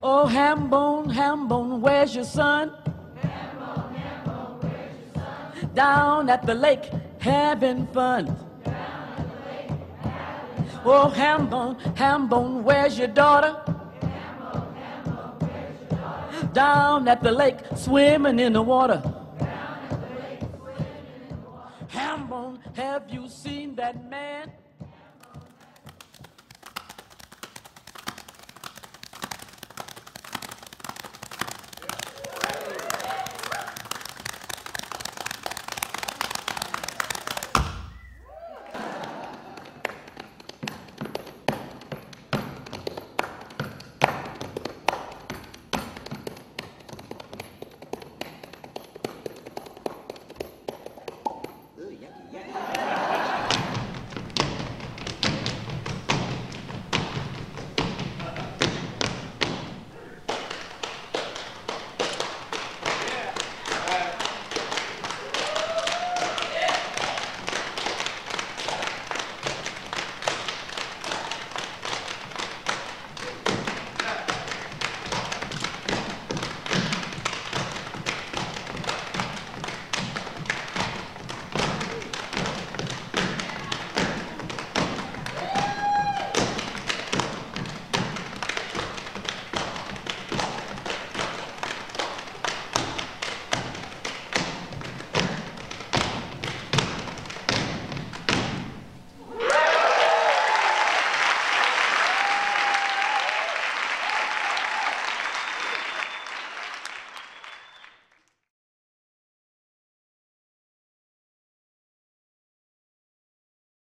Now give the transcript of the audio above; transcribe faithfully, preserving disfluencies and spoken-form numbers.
Oh, Hambone, Hambone, where's your son? Hambone, Hambone, where's your son? Down at the lake, having fun. Down at the lake, having fun. Oh, Hambone, Hambone, where's your daughter? Hambone, Hambone, where's your daughter? Down at the lake, swimming in the water. Down at the lake, swimming in the water. Hambone, have you seen that man?